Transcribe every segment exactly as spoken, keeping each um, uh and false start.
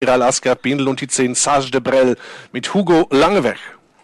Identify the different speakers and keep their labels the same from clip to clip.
Speaker 1: Admiral Asgard Bindel und die zehn Sage de Brel mit Hugo Langeweg.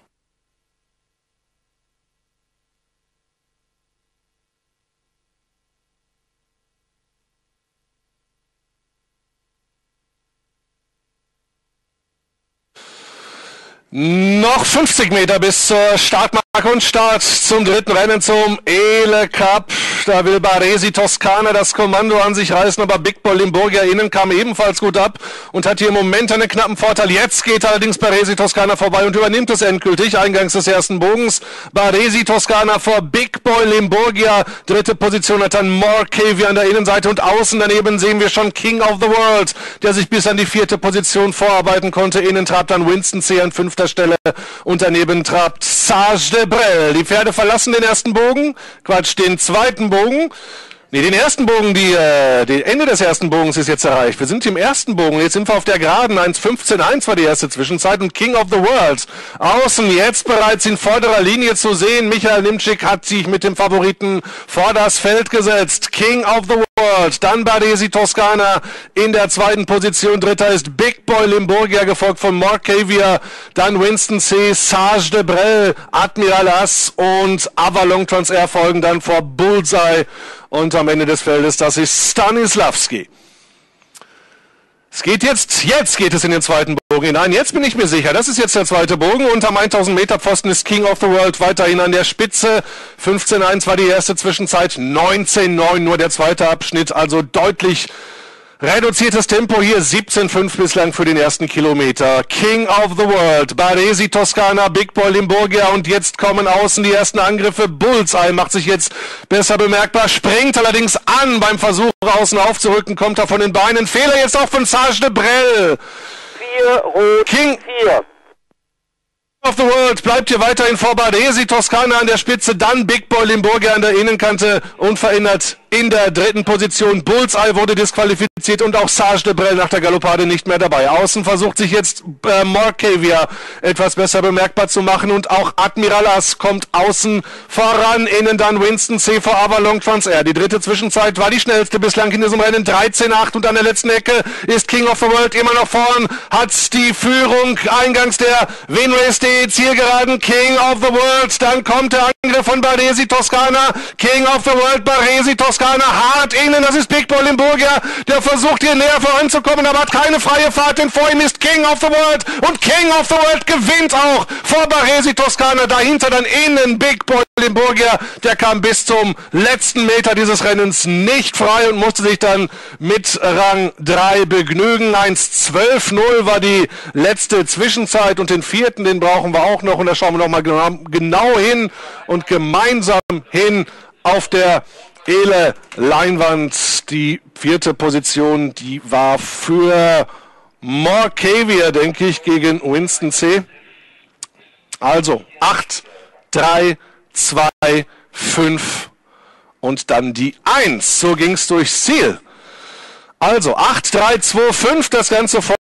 Speaker 1: Noch fünfzig Meter bis zur Startmarke und Start zum dritten Rennen zum Ele Cup. Da will Baresi Toskana das Kommando an sich reißen, aber Big Boy Limburgia innen kam ebenfalls gut ab und hat hier im Moment einen knappen Vorteil. Jetzt geht allerdings Baresi Toskana vorbei und übernimmt es endgültig, eingangs des ersten Bogens. Baresi Toskana vor Big Boy Limburgia. Dritte Position hat dann Morcavia an der Innenseite und außen daneben sehen wir schon King of the World, der sich bis an die vierte Position vorarbeiten konnte. Innen trabt dann Winston C. an fünfter Stelle und daneben trabt Sage de Brel. Die Pferde verlassen den ersten Bogen, Quatsch, den zweiten Bogen. Nee, den ersten Bogen, die, äh, die Ende des ersten Bogens ist jetzt erreicht. Wir sind im ersten Bogen, jetzt sind wir auf der Geraden. eins fünfzehn eins war die erste Zwischenzeit und King of the World außen jetzt bereits in vorderer Linie zu sehen. Michael Nimczyk hat sich mit dem Favoriten vor das Feld gesetzt. King of the World, dann Baresi Toskana in der zweiten Position. Dritter ist Big Boy Limburgia, gefolgt von Morcavia, dann Winston C., Sage de Brel, Admiral As und Avalon Transair folgen dann vor Bullseye. Und am Ende des Feldes, das ist Stanislavski. Es geht jetzt, jetzt geht es in den zweiten Bogen hinein. Jetzt bin ich mir sicher, das ist jetzt der zweite Bogen. Unterm tausend Meter Pfosten ist King of the World weiterhin an der Spitze. fünfzehn eins war die erste Zwischenzeit, neunzehn neun nur der zweite Abschnitt, also deutlich reduziertes Tempo hier, siebzehn fünf bislang für den ersten Kilometer. King of the World, Baresi Toskana, Big Boy Limburgia und jetzt kommen außen die ersten Angriffe. Bullseye macht sich jetzt besser bemerkbar, springt allerdings an beim Versuch außen aufzurücken, kommt er von den Beinen. Fehler jetzt auch von Sage de Brel.
Speaker 2: Vier, rot,
Speaker 1: King
Speaker 2: vier.
Speaker 1: of the World bleibt hier weiterhin vor Baresi Toskana an der Spitze, dann Big Boy Limburgia an der Innenkante unverändert in der dritten Position. Bullseye wurde disqualifiziert und auch Sage de Brel nach der Galoppade nicht mehr dabei. Außen versucht sich jetzt äh, Morcavia etwas besser bemerkbar zu machen und auch Admiral As kommt außen voran. Innen dann Winston C. vor Avalon Transair. Die dritte Zwischenzeit war die schnellste bislang in diesem Rennen, dreizehn acht und an der letzten Ecke ist King of the World immer noch vorn, hat die Führung eingangs der Winrace punkt de Zielgeraden. King of the World, dann kommt der Angriff von Baresi Toskana. King of the World, Baresi Toskana hart innen, das ist Big Boy Limburgia, der versucht hier näher voranzukommen, aber hat keine freie Fahrt, denn vor ihm ist King of the World und King of the World gewinnt auch vor Baresi Toskana, dahinter dann innen Big Boy Limburgia, der kam bis zum letzten Meter dieses Rennens nicht frei und musste sich dann mit Rang drei begnügen. eins zwölf null war die letzte Zwischenzeit und den vierten, den brauchen wir auch noch und da schauen wir noch mal genau, genau hin und gemeinsam hin auf der Ele Leinwand. Die vierte Position, die war für Morcavia, denke ich, gegen Winston C. Also acht, drei, zwei, fünf und dann die eins. So ging es durchs Ziel. Also acht, drei, zwei, fünf, das Ganze vor